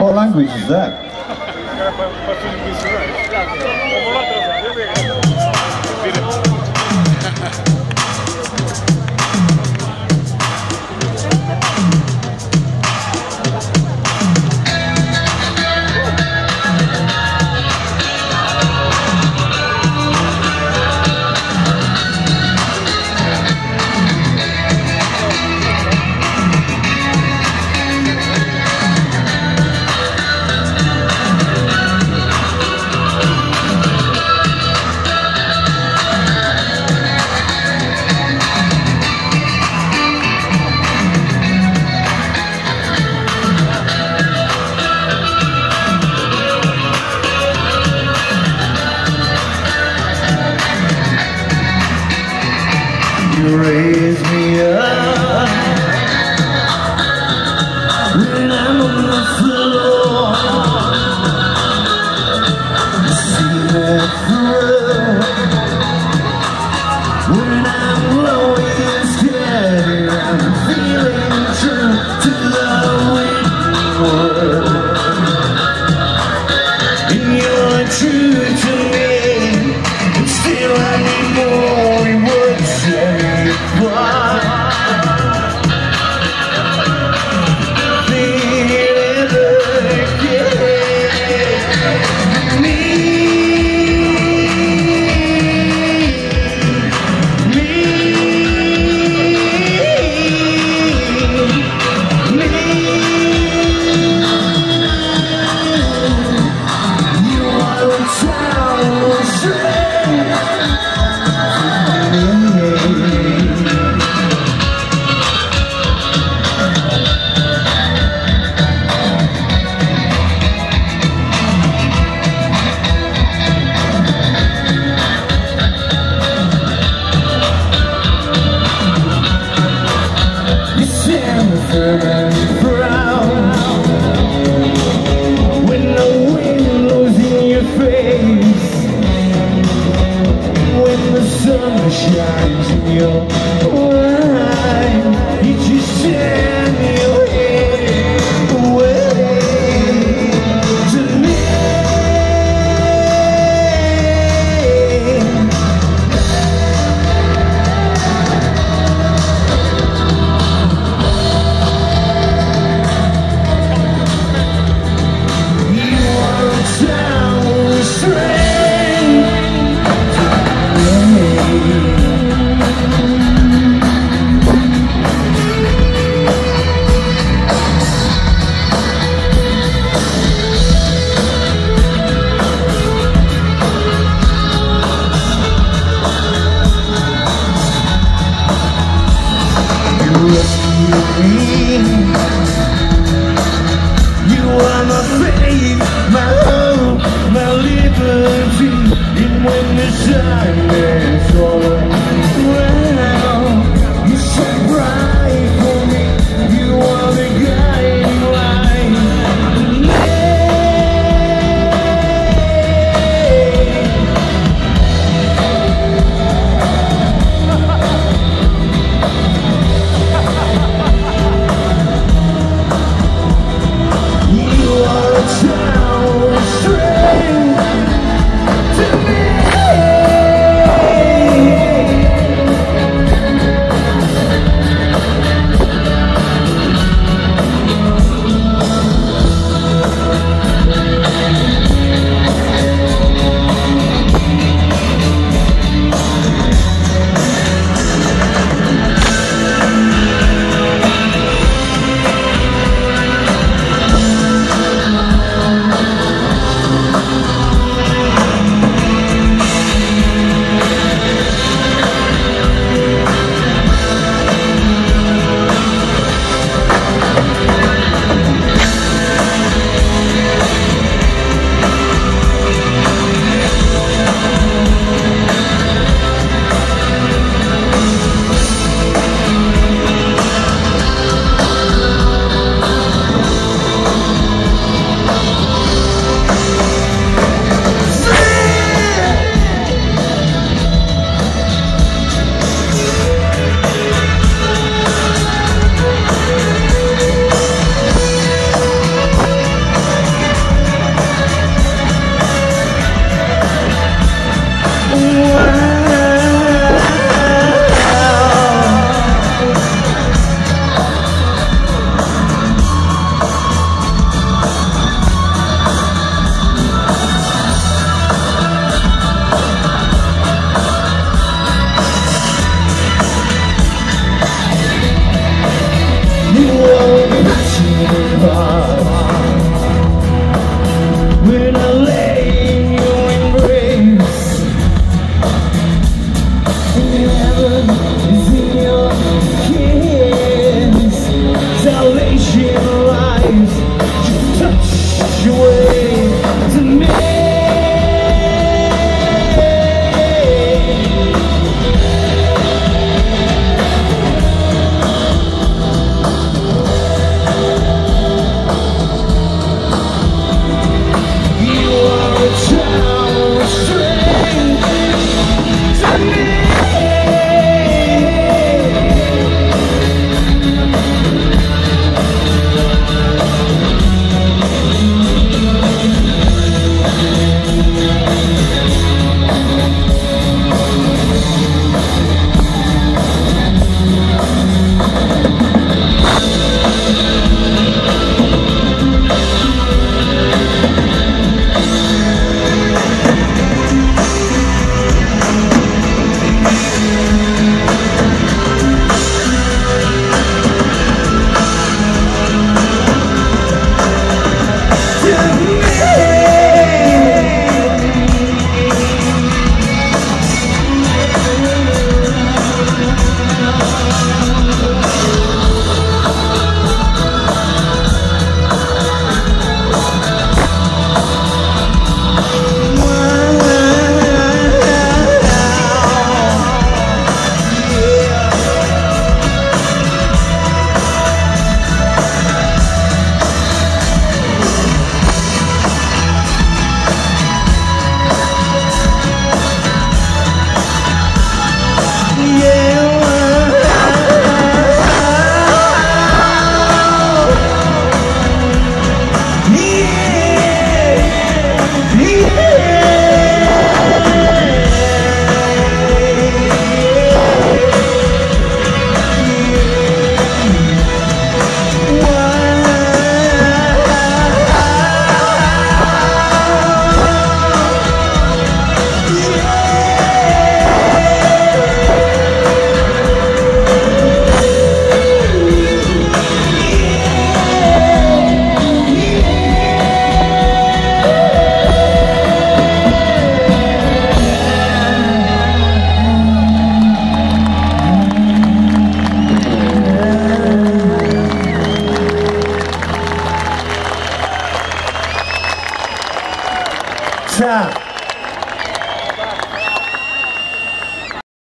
What language is that? You raise me up when I'm on the floor. See that through when I'm low and scared. I'm feeling true to the written word, and you're true to me, and still I need more. We would say when the wind blows in your face, when the sun shines in your eyes, you just turn your head away to me. You are my faith, my hope, my liberty. And when the sun is all around, you shine bright for me. You are the guiding light. 자